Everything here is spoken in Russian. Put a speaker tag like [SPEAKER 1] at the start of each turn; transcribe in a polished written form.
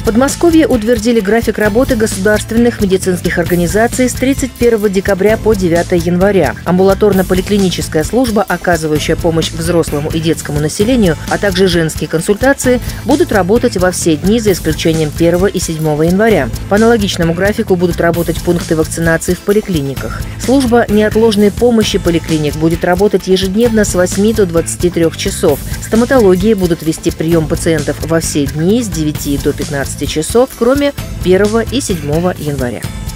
[SPEAKER 1] Подмосковье утвердили график работы государственных медицинских организаций с 31 декабря по 9 января. Амбулаторно-поликлиническая служба, оказывающая помощь взрослому и детскому населению, а также женские консультации будут работать во все дни, за исключением 1 и 7 января. По аналогичному графику будут работать пункты вакцинации в поликлиниках. Служба неотложной помощи поликлиник будет работать ежедневно с 8 до 23 часов. Стоматологии будут вести прием пациентов во все дни с 9 до 15 часов, кроме 1 и 7 января.